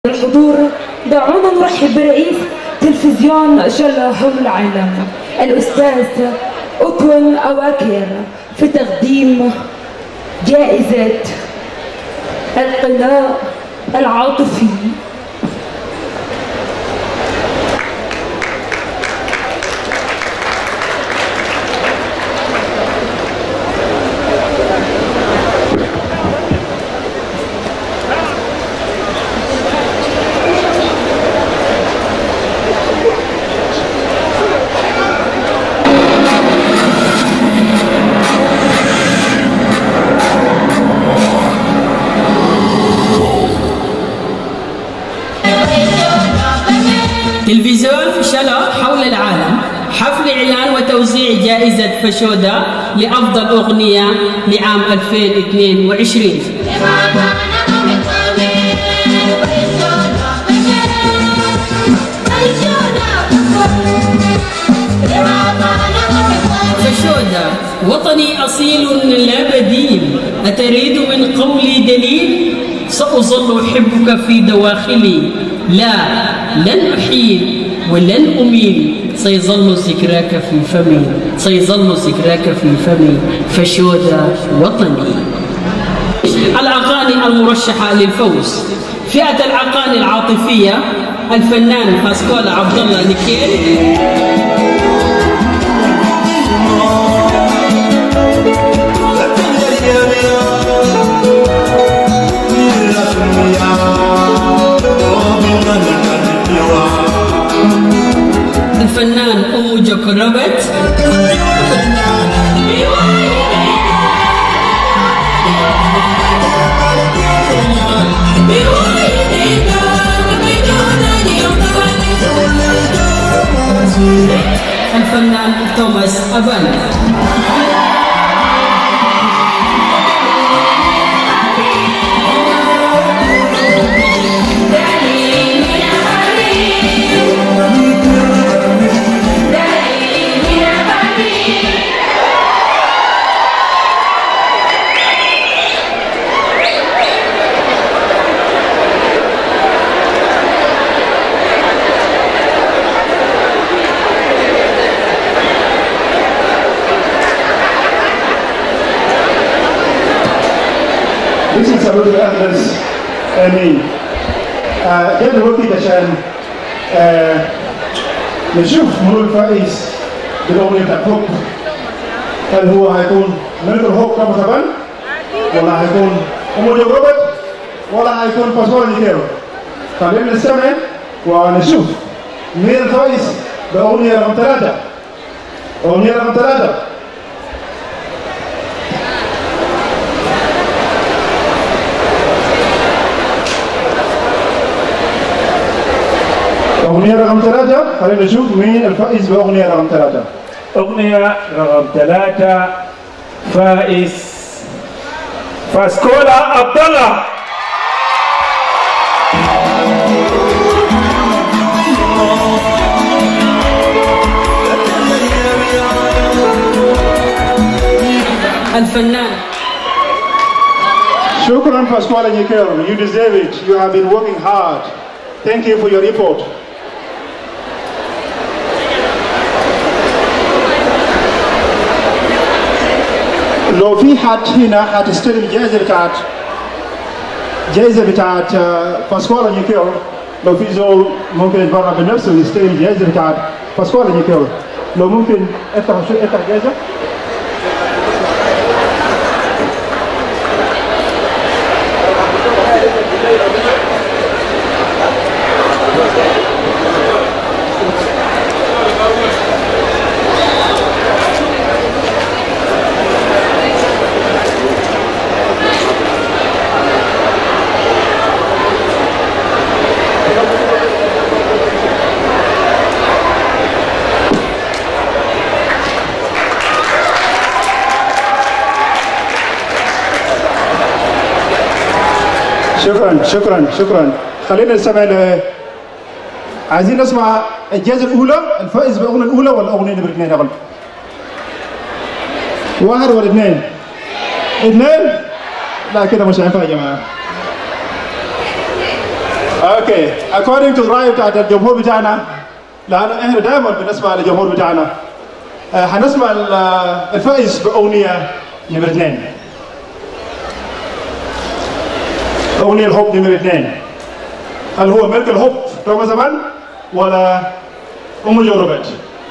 الحضور دعونا نرحب برئيس تلفزيون جلة حول العالم الأستاذ أطول أواكر في تقديم جائزة القناة العاطفي. تلفزيون شلا حول العالم، حفل إعلان وتوزيع جائزة فاشودا لأفضل أغنية لعام 2022. فاشودا وطني أصيل لا بديل، أتريد من قولي دليل؟ سأظل أحبك في دواخلي، لا لن أحيل ولن أميل، سيظل ذكراك في فمي، سيظل ذكراك في فمي، فاشودا وطني. الأغاني المرشحة للفوز: فئة الأغاني العاطفية الفنان باسكولا عبد الله نيكيل، الفنان أمو جوكروبت، الفنان توماس أبان. This is a little Atlas آمين. ده دلوقتي عشان نشوف منو الفائز بالأغنية بتاعت هوب. هل هو هيكون ملك الهوب كما طبعا؟ ولا هيكون أمو جو روبرت؟ ولا هيكون باسكولا نيكيل؟ خلينا نستمع ونشوف مين الفائز بأغنية رقم 3. أغنية رقم 3. أغنية رقم 3. خلينا نشوف مين الفائز بأغنية رقم 3. أغنية رقم 3 فائز باسكولا عبد الله. الفنان شكرا باسكولا نيكيل. You deserve it. You have been working hard. Thank you for your report. لو في حد هنا هتستلم جائزة بتاعت باسكولا نيكيل، لو في زول ممكن يتبرع بنفسه ويستلم جائزة بتاعت باسكولا نيكيل، لو ممكن افتح جائزة. شكرا. خلينا نستمع. عايزين نسمع الجائزة الأولى، الفائز بالأغنية الأولى ولا الأغنية اللي بالاثنين أغلب؟ واحد ولا اثنين؟ اثنين؟ لا كده مش هينفع يا جماعة. اوكي according to الرأي بتاع الجمهور بتاعنا لأن احنا دائما بنسمع للجمهور بتاعنا هنسمع الفائز بأغنية نمرة 2 أغنية الحب نمرة 2 هل هو ملك الحب توما زمان ولا أم جوربت؟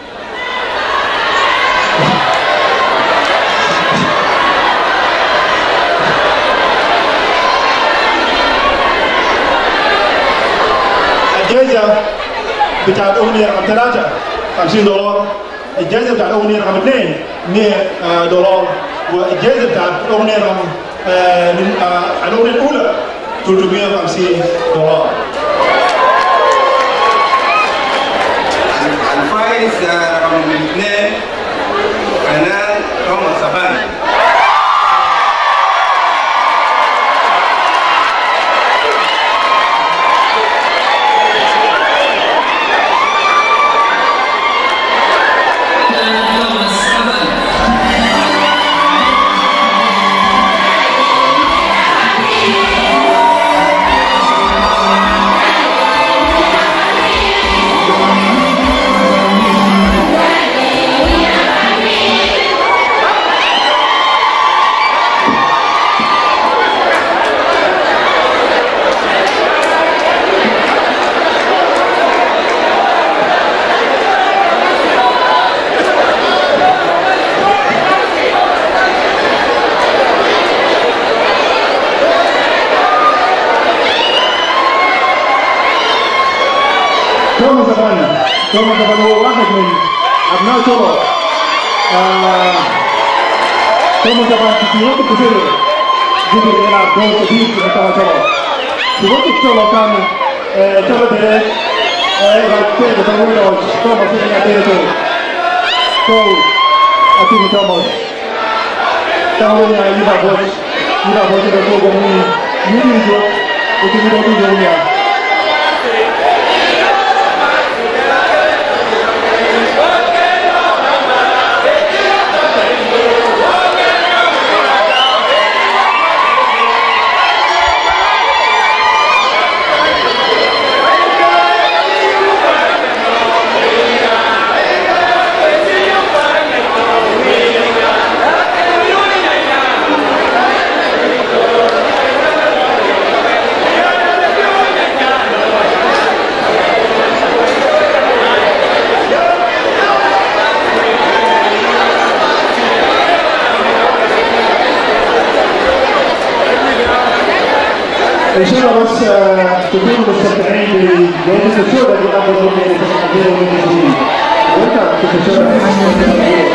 الجائزة بتاعت أغنية رقم 3 $50 الجائزة بتاعت أغنية رقم 2 $100 والجائزة بتاعت أغنية رقم الأغنية الأولى $350 الفائز رقم 2 فنان توما زمان. توما زمان هو واحد من أبناء شباب توما زمان في وقت كثير قدر يلعب دور كبير في مستوى شباب في وقت الشباب كان شباب هيك كيف بتقول توما في عيادته كول أكيد توما تقول يا يبا بوش يقول جميل يجي وتجي جميل إن شاء الله بس تكونوا مستمتعين بجائزة الشهداء اللي أفضل من التحضير والمسؤولين. وأنت تتشرف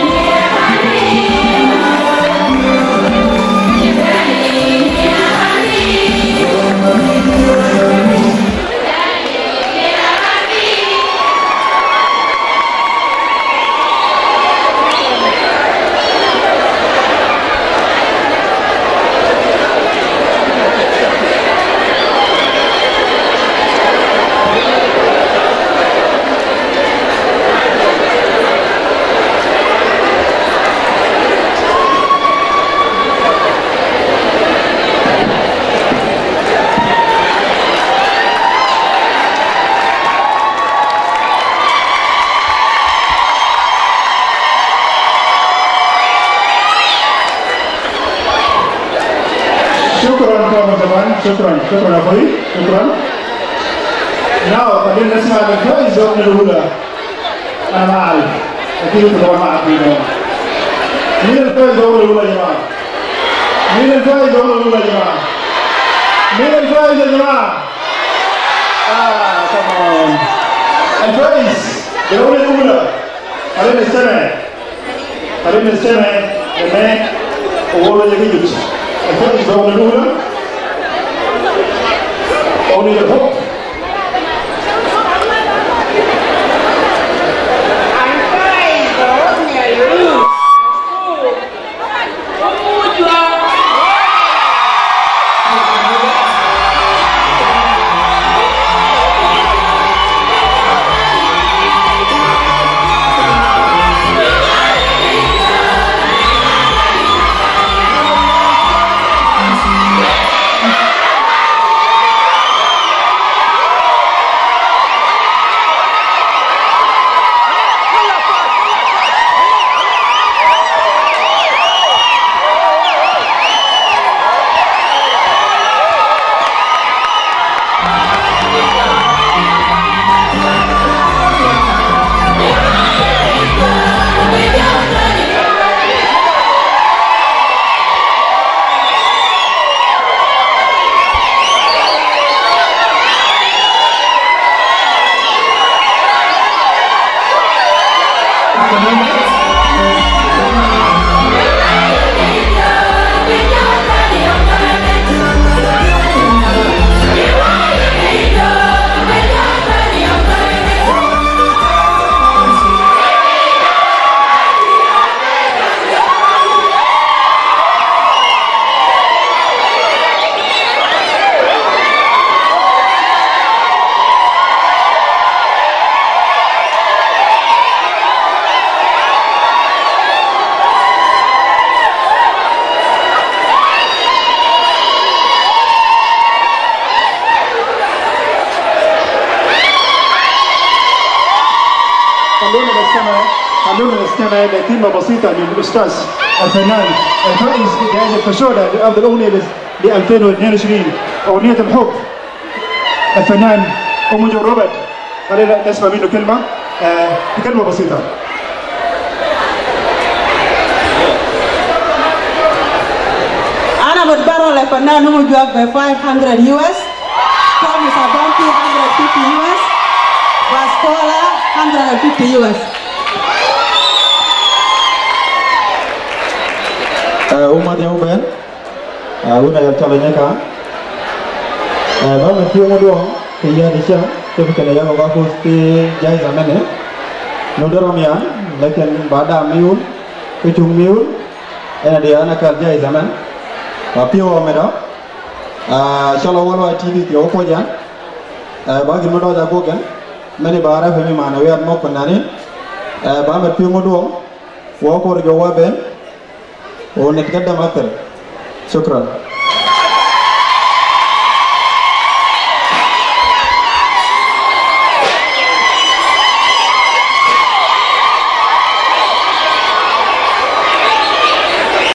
شكرا اخوي شكرا. ناو خلينا نسمع الفائز الأغنية الأولى. أنا ما أعرف أكيد أنتم طبعا ما عارفين مين الفائز الأغنية الأولى يا جماعة؟ مين الفائز الأغنية الأولى يا جماعة؟ مين الفائز يا جماعة؟ طبعا الفائز الأغنية الأولى. خلينا نستمع لما هو اللي يجي الفائز الأغنية الأولى أغنية الحب. خلونا نستمع لكلمة بسيطة من الأستاذ الفنان الفائز بجائزة فشولة لأفضل أغنية ل 2022 أغنية الحب الفنان أمجد روبرت. خلينا نسمع منه كلمة بسيطة. أنا بتبرع للفنان أمجد ب 500 US، توماس أبانتي 150 US، باسكولا 150 US. Umat yang uben, una yang calonnya kan, baru nanti umur dua, tiga niscaya, tapi kalau yang orang pasti jaya zaman ni, nudur ramai, lekin pada miul, kecung miul, dia anak kerja zaman, tapi orang mereka, kalau walau TV dia apa je, bagi muda jago kan, mana bara fahmi mana, we are mau kenani, baru nanti umur dua, walau korang jawab ben. ونتقدم أكثر. شكرا.